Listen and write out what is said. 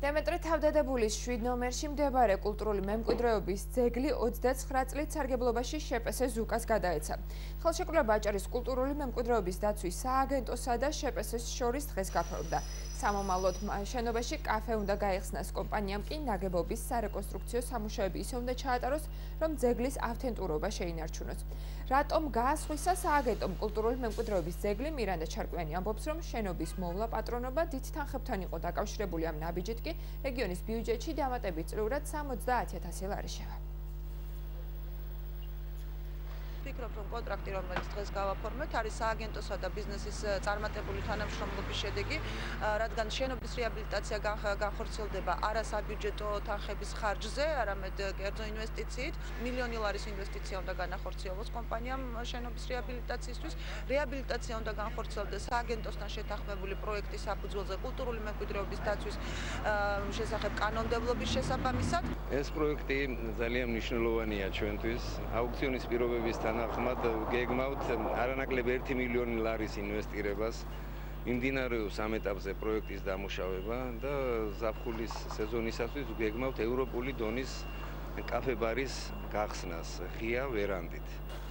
დემეტრე თავდადებულის 7 ნომერში მდებარე კულტურული მემკვიდრეობის ძეგლი 29 წლით სარგებლობაში შპს ზუკას გადაეცა. ხელშეკრულება აჭარის კულტურული მემკვიდრეობის დაცვის სააგენტოსა და შპს შორის დღეს გაფორმდა. სამომავლოდ შენობაში კაფე უნდა გაიხსნას, კომპანიამ კი ნაგებობის სარეკონსტრუქციო სამუშაოები ისე უნდა ჩაატაროს, რომ ძეგლის ავთენტურობა შეინარჩუნოს. რატომ გაასხვისა სააგენტომ კულტურული მემკვიდრეობის ძეგლი? მირანდა ჩარკვიანი ამბობს, რომ შენობის მოვლა პატრონობა დიდ თანხებთან იყო დაკავშირებული, ამ ნაბიჯით კი რეგიონის ბიუჯეტში დამატებით წლიურად 70,000 ლარი შევა. ვფიქრობ, რომ კონტრაქტი, რომელიც დღეს გავაფორმეთ, არის სააგენტოსა და ბიზნესის წარმატებული თანამშრომლობის შედეგი, რადგან შენობის რეაბილიტაცია განხორციელდება არა საბიუჯეტო თანხების ხარჯზე, არამედ კერძო ინვესტიციით. მილიონი ლარის ინვესტიცია უნდა განახორციელოს კომპანიამ შენობის რეაბილიტაციისთვის. რეაბილიტაცია უნდა განხორციელდეს სააგენტოსთან შეთანხმებული პროექტის საფუძველზე კულტურული მემკვიდრეობის დაცვის შესახებ კანონმდებლობის შესაბამისად. ეს პროექტი ძალიან მნიშვნელოვანია ჩვენთვის. აუქციონის პირობების თანახმად გეგმავთ არანაკლებ 1 მილიონი ლარის ინვესტირებას. მიმდინარეობს ამ ეტაპზე პროექტის დამუშავება და ზაფხულის სეზონისათვის გეგმავთ ევროპული დონის კაფე-ბარის გახსნას ღია ვერანდით.